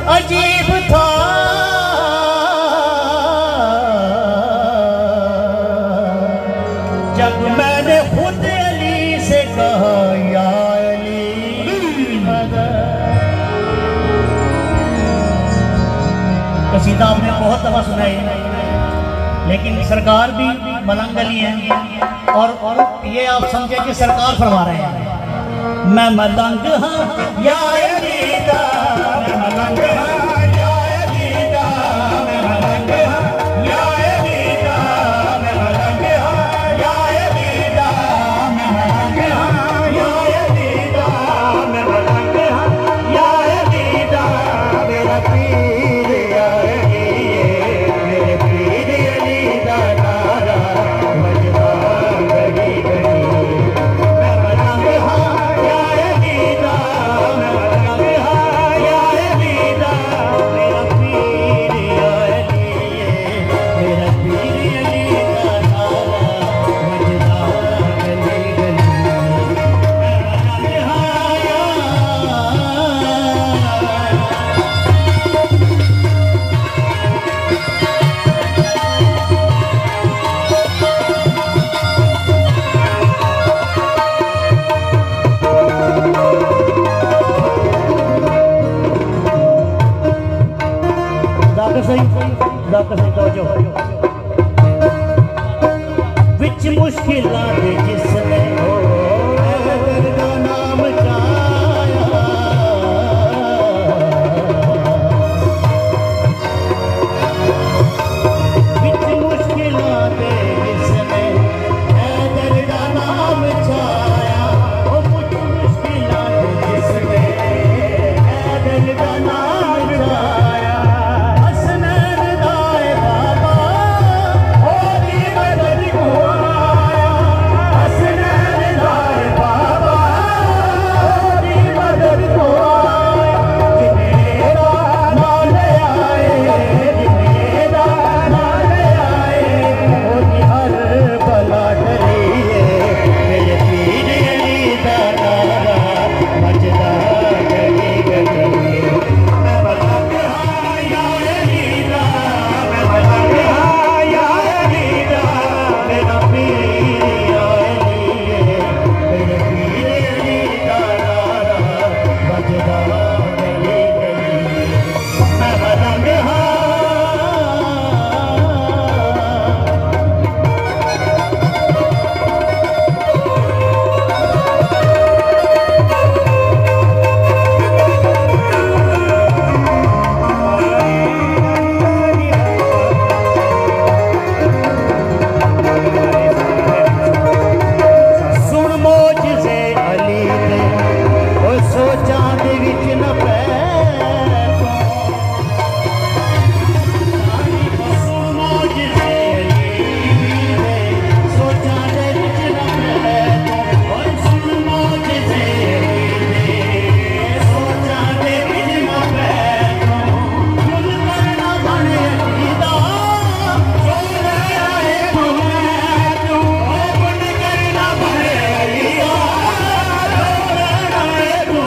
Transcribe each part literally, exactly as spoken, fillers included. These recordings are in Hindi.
अजीब था। जब मैंने खुद अली से कहा या अली मदद। कसीदा आपने बहुत दफा सुनाई, लेकिन सरकार भी मलंग अली हैं और, और ये आप समझे कि सरकार फरमा रहे हैं मैं मलंग हाँ या अली दा, मैं मलंग हाँ या अली दा, मैं मलंग हाँ या अली दा, मैं मलंग हाँ या अली दा, मैं मलंग हाँ या अली दा, मैं मलंग हाँ या अली दा, मेरा पीर या अली मेरे पीर अली दा नारा बजदा गली गली। मैं मलंग हाँ या अली दा, मैं मलंग हाँ या अली दा, मेरा पीर या अली मेरा पीर अली दा नारा बजदा गली गली। मैं मलंग हाँ या दाकर सही दाकर सही तवज्जो विच मुश्किलां दे जिसने हैदर दा नाम चाया। विच मुश्किलां दे जिसने हैदर दा नाम छाया। ओ विच मुश्किलां दे जिसने हैदर दा नाम छाया। हसनैन दाए बाबा ओदी मदद को आया। हसनैन दाए बाबा ओदी मदद को आया। जिन्हें दा नाल आए जिन्हें दा नाल आए ओदी हर बला टली है। मेरे पीर अली दा नारा बजदा गली गली। मैं मलंग हाँ या अली दा, मैं मलंग हाँ या अली दा, मेरा पीर या अली मेरे पीर अली दा नारा बजदा गली गली। मैं मलंग हाँ सुन मोजज़े अली दे ओ सोचां दे विच न पै तूं। सुन मोजज़े अली दे सोचां दे विच न पै तूं। ओ सुन मोजज़े अली दे सोचां दे विच न पै तूं। मुल करना बन अली दा सोना आए तूं तूं। ओ मुल करना बन अली दा सोना आए तूं।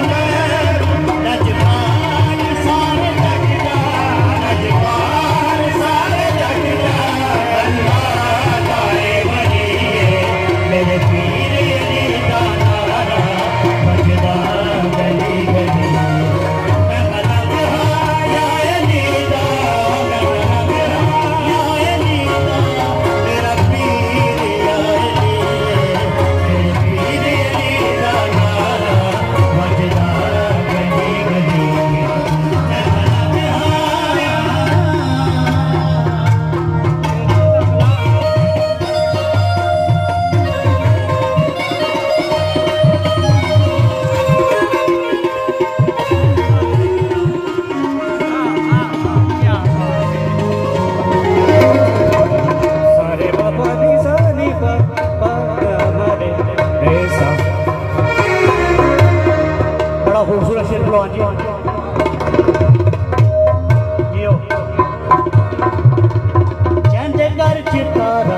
रजवान सारे जग दा रजवान सारे जग दा अल्लाह दाए वली मेरे पीर अली दा नारा बजदा गली गली। मैं मलंग हाँ या अली दा, मैं मलंग हाँ या अली दा, मेरा पीर या अली मेरे पीर अली दा नारा बजदा गली गली। मैं मलंग हाँ या सारे बाबा दी सानी पा पा हमारे ऐसा। बड़ा खूबसूरत शेर पहलवान जी जियो। चंद घर चितारा